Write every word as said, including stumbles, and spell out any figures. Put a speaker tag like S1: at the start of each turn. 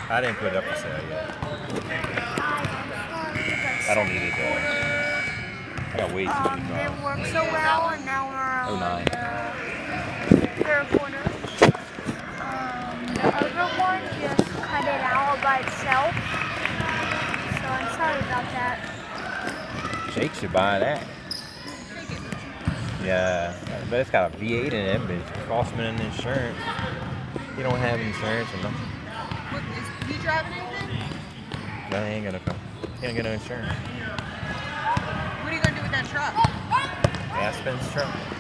S1: I didn't put it up for sale yet. I don't need it though. I got way too
S2: Um,
S1: many
S2: they
S1: cars.
S2: work so well, and now we're
S1: oh
S2: on
S1: nine.
S2: the third quarter. Um, the other one just cut it out by itself. So I'm sorry about that.
S1: Jake should buy that. Yeah, but it's got a V eight in it, but it's costing me an insurance. You don't have insurance or nothing.
S3: What, is he driving anything?
S1: No, he ain't gonna come. He ain't gonna get no insurance.
S3: What are you going to do with that truck?
S1: Aspen's truck.